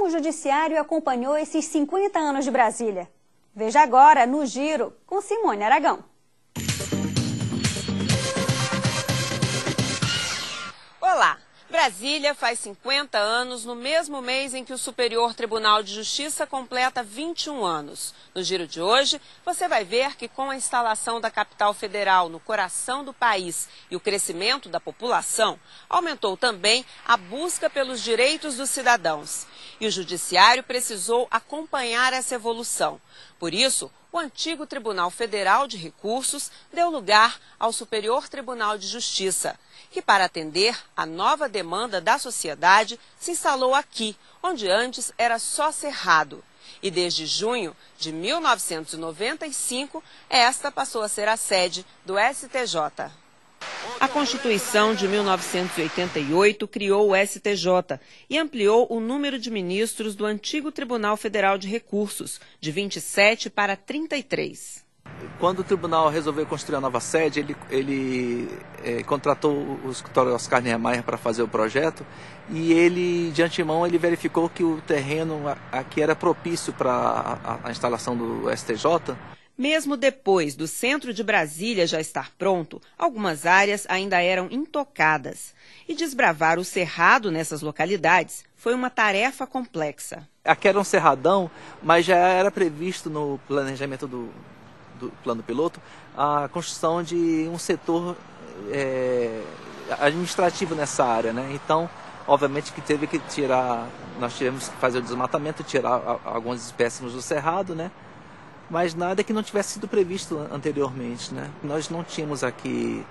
o Judiciário acompanhou esses 50 anos de Brasília? Veja agora no Giro com Simone Aragão. Olá! Brasília faz 50 anos no mesmo mês em que o Superior Tribunal de Justiça completa 21 anos. No Giro de hoje, você vai ver que com a instalação da capital federal no coração do país e o crescimento da população, aumentou também a busca pelos direitos dos cidadãos. E o Judiciário precisou acompanhar essa evolução. Por isso, o antigo Tribunal Federal de Recursos deu lugar ao Superior Tribunal de Justiça, que, para atender a nova demanda da sociedade, se instalou aqui, onde antes era só cerrado. E desde junho de 1995, esta passou a ser a sede do STJ. A Constituição de 1988 criou o STJ e ampliou o número de ministros do antigo Tribunal Federal de Recursos, de 27 para 33. Quando o tribunal resolveu construir a nova sede, ele contratou o escritório Oscar Niemeyer para fazer o projeto e ele, de antemão, ele verificou que o terreno aqui era propício para a instalação do STJ. Mesmo depois do centro de Brasília já estar pronto, algumas áreas ainda eram intocadas. E desbravar o cerrado nessas localidades foi uma tarefa complexa. Aqui era um cerradão, mas já era previsto no planejamento do plano piloto a construção de um setor administrativo nessa área, né? Então, obviamente que teve que tirar, nós tivemos que fazer o desmatamento, tirar alguns espécimes do cerrado, né? Mas nada que não tivesse sido previsto anteriormente, né? Nós não tínhamos aqui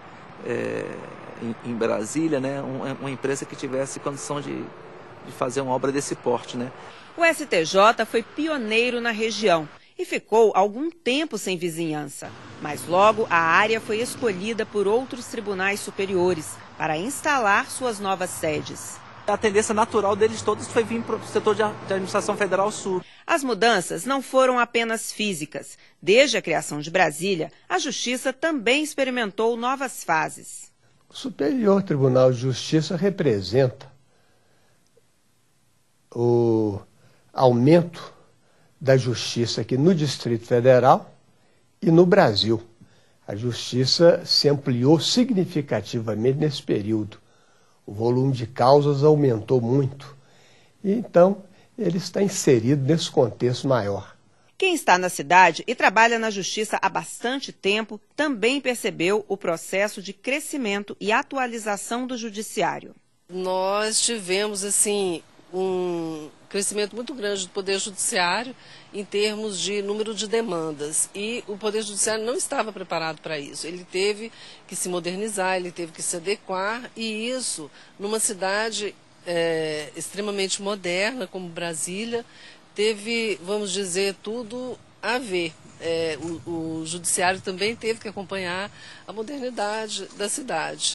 em Brasília, né, uma empresa que tivesse condição de fazer uma obra desse porte, né? O STJ foi pioneiro na região e ficou algum tempo sem vizinhança. Mas logo a área foi escolhida por outros tribunais superiores para instalar suas novas sedes. A tendência natural deles todos foi vir para o setor de administração federal sul. As mudanças não foram apenas físicas. Desde a criação de Brasília, a Justiça também experimentou novas fases. O Superior Tribunal de Justiça representa o aumento da justiça aqui no Distrito Federal e no Brasil. A justiça se ampliou significativamente nesse período. O volume de causas aumentou muito. E, então, ele está inserido nesse contexto maior. Quem está na cidade e trabalha na justiça há bastante tempo também percebeu o processo de crescimento e atualização do judiciário. Nós tivemos, assim, um crescimento muito grande do Poder Judiciário em termos de número de demandas. E o Poder Judiciário não estava preparado para isso. Ele teve que se modernizar, ele teve que se adequar, e isso, numa cidade extremamente moderna como Brasília, teve, vamos dizer, tudo a ver. O Judiciário também teve que acompanhar a modernidade da cidade.